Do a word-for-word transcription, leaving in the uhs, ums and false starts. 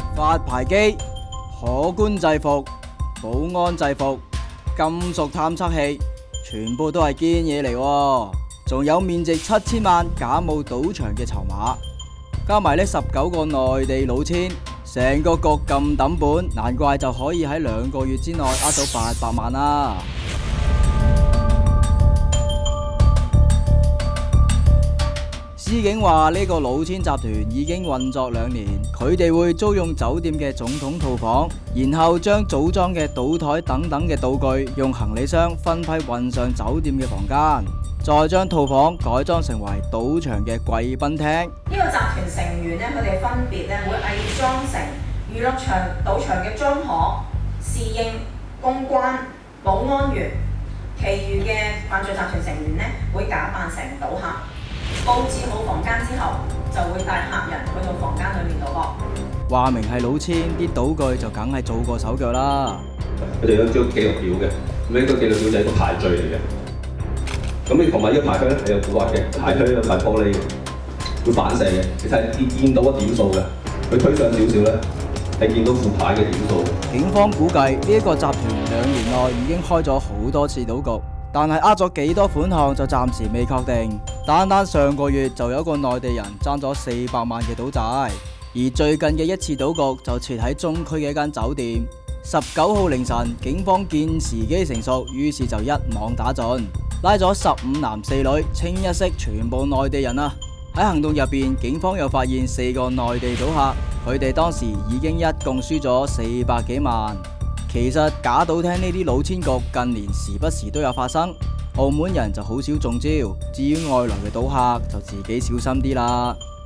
發牌機、可觀制服、保安制服、金屬探測器，全部都係堅嘢嚟喎。仲有面值七千萬假冒賭場嘅籌碼，加埋呢十九個內地老千，成個局咁抌本，難怪就可以喺兩個月之內呃到八百萬啦。司警話呢個老千集團已經運作兩年，佢哋會租用酒店嘅總統套房，然後將組裝嘅賭台等等嘅道具用行李箱分批運上酒店嘅房間，再將套房改裝成為賭場嘅貴賓廳。 呢個集團成員呢，佢哋分別咧會偽裝成娛樂場、賭場嘅裝潢、侍應、公關、保安員，其餘嘅犯罪集團成員呢會假扮成賭客。佈置好房間之後，就會帶客人去到房間裏面賭博。 話明係老千，啲賭具就梗係做過手腳啦。 佢哋有張記錄表嘅，咁呢個記錄表就係一個排序嚟嘅。咁你同埋呢個排序咧係有古惑嘅，排序有塊玻璃嘅，會反射嘅。其實係見見到個點數嘅，佢推上少少咧係見到副牌嘅點數。 警方估計呢一個集團兩年內已經開咗好多次賭局。但係呃咗幾多款項就暫時未確定，單單上個月就有一個內地人爭咗四百萬嘅賭債，而最近嘅一次賭局就設喺中區嘅一間酒店。十九號凌晨，警方見時機成熟，於是就一網打盡，拉咗十五男四女，清一色全部內地人啊！喺行動入邊，警方又發現四個內地賭客，佢哋當時已經一共輸咗四百幾萬。其實假賭廳呢啲老千局近年時不時都有發生，澳門人就好少中招，至於外來嘅賭客就自己小心啲啦。